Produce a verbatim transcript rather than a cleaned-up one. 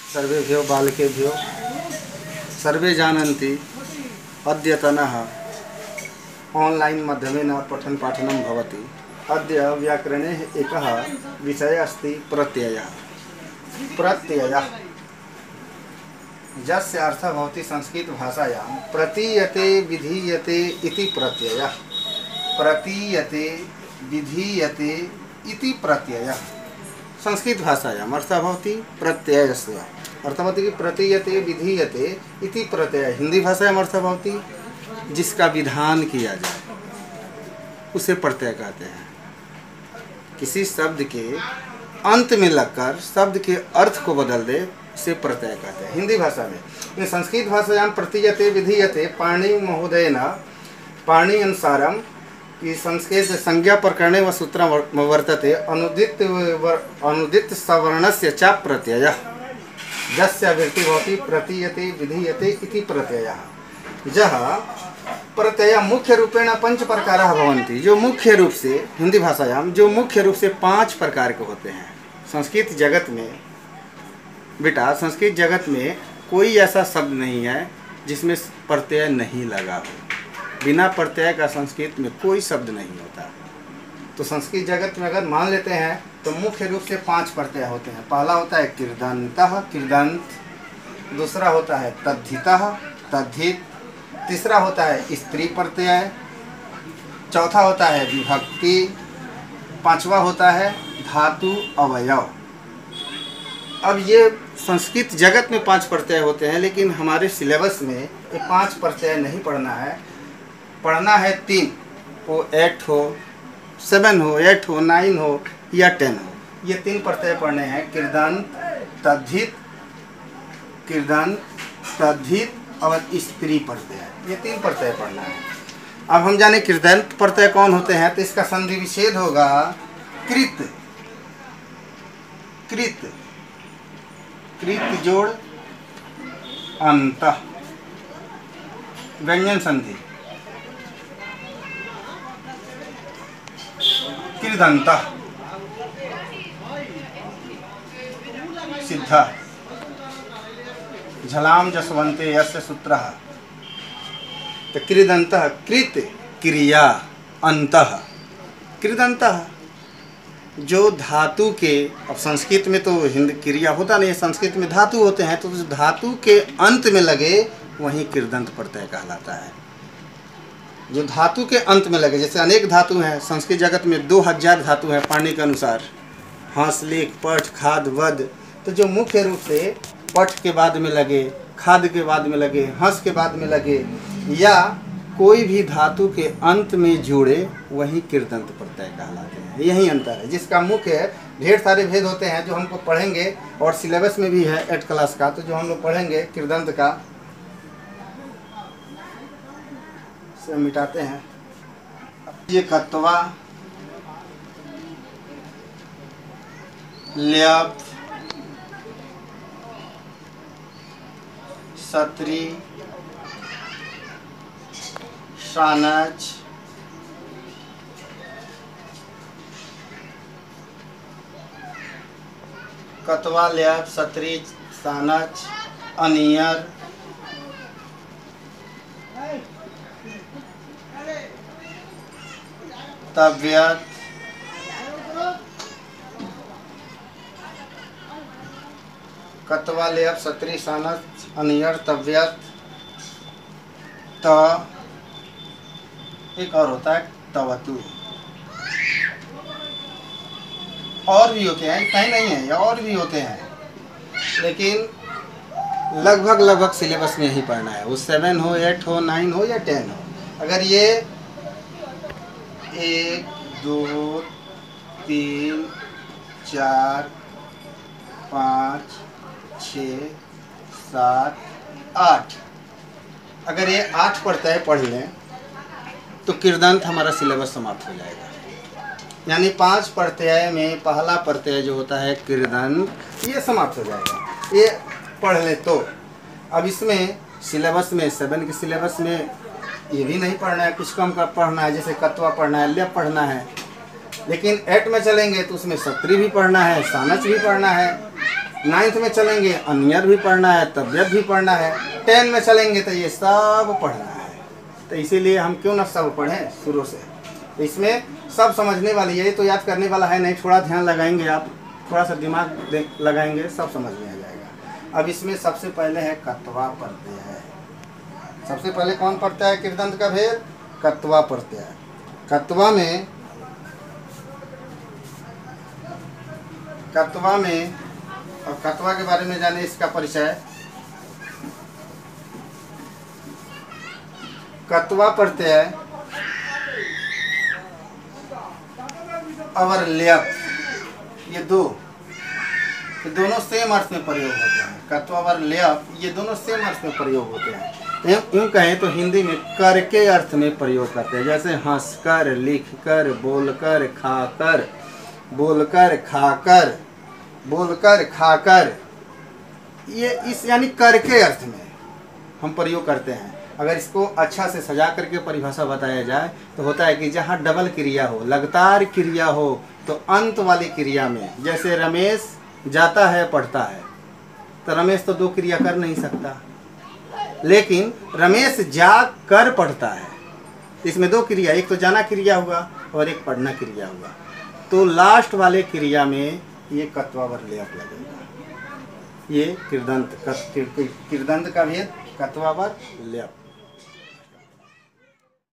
सर्वेभ्यो बालकेभ्यो सर्वे जानन्ति अद्यतनः ऑनलाइन माध्यमेन पठन पाठनं भवति। अद्य व्याकरणे एकः विषयः अस्ति प्रत्ययः। प्रत्ययः यस्य अर्थः भवति संस्कृत भाषायां प्रतीयते विधीयते इति प्रत्ययः। प्रतीयते विधीयते इति प्रत्ययः संस्कृत भाषायां अर्थः भवति प्रत्ययस्य। अर्थः भवति कि प्रतीयते विधीयते इति प्रत्ययः। हिंदी भाषायां अर्थः भवति जिसका विधान किया जाए उसे प्रत्यय कहते हैं। किसी शब्द के अंत में लगकर शब्द के अर्थ को बदल दे उसे प्रत्यय कहते हैं हिंदी भाषा में। संस्कृत भाषायां प्रतीयते विधीयते पाणि महोदयेन पाणि अनुसारम कि संस्कृत संज्ञा प्रकरणे व सूत्रं वर्तते अनुदित अनुदित सवर्णस्य च प्रत्ययः यस्य वृत्ति भवति प्रतीयते विधीयते इति प्रत्ययः। यह प्रत्यय मुख्य रूपेण पंच प्रकारः भवन्ति। जो मुख्य रूप से हिंदी भाषायां जो मुख्य रूप से पांच प्रकार के होते हैं। संस्कृत जगत में बेटा संस्कृत जगत में कोई ऐसा शब्द नहीं है जिसमें प्रत्यय नहीं लगा हो। बिना प्रत्यय का संस्कृत में कोई शब्द नहीं होता। तो संस्कृत जगत में अगर मान लेते हैं तो मुख्य रूप से पांच प्रत्यय होते हैं। पहला होता है कृदंतः कृदंत, दूसरा होता है तद्धितः तद्धित, तीसरा होता है स्त्री प्रत्यय, चौथा होता है विभक्ति, पांचवा होता है धातु अवयव। अब ये संस्कृत जगत में पांच प्रत्यय होते हैं, लेकिन हमारे सिलेबस में ये पांच प्रत्यय नहीं पढ़ना है। पढ़ना है तीन, हो एट हो सेवन हो एट हो नाइन हो या टेन हो। ये तीन प्रत्यय पढ़ने हैं। कृदंत तद्धित कृदंत तद्धित और स्त्री प्रत्यय, ये तीन प्रत्यय पढ़ना है। अब हम जाने कृदंत प्रत्यय कौन होते हैं तो इसका संधि विच्छेद होगा कृत कृत कृत जोड़ अंत व्यंजन संधि कृदंत सिद्ध झलाम जसवंते यस्य सूत्रः। तो कृदंतः कृत क्रिया अंतः कृदंतः जो धातु के, अब संस्कृत में तो हिंदी क्रिया होता नहीं, संस्कृत में धातु होते हैं, तो धातु के अंत में लगे वहीं कृदंत प्रत्यय कहलाता है। जो धातु के अंत में लगे, जैसे अनेक धातु हैं संस्कृत जगत में, दो हजार धातु हैं पाणिनि के अनुसार, हंस लेख पठ खाद वद। तो जो मुख्य रूप से पठ के बाद में लगे, खाद के बाद में लगे, हंस के बाद में लगे, या कोई भी धातु के अंत में जुड़े वही कृदंत प्रत्यय कहलाते हैं। यही अंतर है, जिसका मुख्य ढेर सारे भेद होते हैं जो हमको पढ़ेंगे और सिलेबस में भी है एट क्लास का। तो जो हम लोग पढ़ेंगे कृदंत का से मिटाते हैं। ये कत्वा ल्यप सत्री शानच कतवा ल्यप सत्री शानच अनियर तव्यत कतवा ल्यप सत्री शानच अनियर तव्यत त एक और होता है तवतु। और भी होते हैं, कहीं नहीं है, और भी होते हैं, लेकिन लगभग लगभग सिलेबस में ही पढ़ना है। वो सेवन हो एट हो नाइन हो या टेन हो। अगर ये एक दो तीन चार पाँच छ सात आठ, अगर ये आठ प्रत्यय पढ़ लें तो कृदंत हमारा सिलेबस समाप्त हो जाएगा। यानी पांच प्रत्यय में पहला प्रत्यय जो होता है कृदंत, ये समाप्त हो जाएगा। ये पढ़ ले तो अब इसमें सिलेबस में सेवन के सिलेबस में ये भी नहीं पढ़ना है, कुछ कम का पढ़ना है, जैसे कत्वा पढ़ना है, ल्यप पढ़ना है। लेकिन एट में चलेंगे तो उसमें सत्री भी पढ़ना है, सानच भी पढ़ना है, नाइन्थ में चलेंगे अन्यर भी पढ़ना है, तबियत भी पढ़ना है, टेन में चलेंगे तो ये सब पढ़ना है। तो इसीलिए हम क्यों ना सब पढ़ें शुरू से। तो इसमें सब समझने वाली है, ये तो याद करने वाला है नहीं, थोड़ा ध्यान लगाएंगे आप, थोड़ा सा दिमाग लगाएंगे सब समझ में आ जाएगा। अब इसमें सबसे पहले है कत्वा प्रत्यय है। सबसे पहले कौन प्रत्यय है कृदंत का भेद? कत्वा प्रत्यय। कत्वा में कत्वा में और कत्वा के बारे में जाने इसका परिचय। कत्वा प्रत्यय और ल्यप, ये दो ये दोनों सेम अर्थ में प्रयोग होते हैं। कत्वा और ल्यप ये दोनों सेम अर्थ में प्रयोग होते हैं। यूँ कहें तो हिंदी में कर के अर्थ में प्रयोग करते हैं, जैसे हंस कर, लिख कर, बोल कर, खा कर, बोलकर, खाकर, बोलकर, खाकर, ये इस यानी कर के अर्थ में हम प्रयोग करते हैं। अगर इसको अच्छा से सजा करके परिभाषा बताया जाए तो होता है कि जहाँ डबल क्रिया हो, लगातार क्रिया हो, तो अंत वाली क्रिया में, जैसे रमेश जाता है पढ़ता है, तो रमेश तो दो क्रिया कर नहीं सकता, लेकिन रमेश जा कर पढ़ता है, इसमें दो क्रिया, एक तो जाना क्रिया हुआ और एक पढ़ना क्रिया हुआ। तो लास्ट वाले क्रिया में ये कत्वावर ल्यप लगेगा। ये कृदंत कृदंत का भेद कत्वावर ल्यप।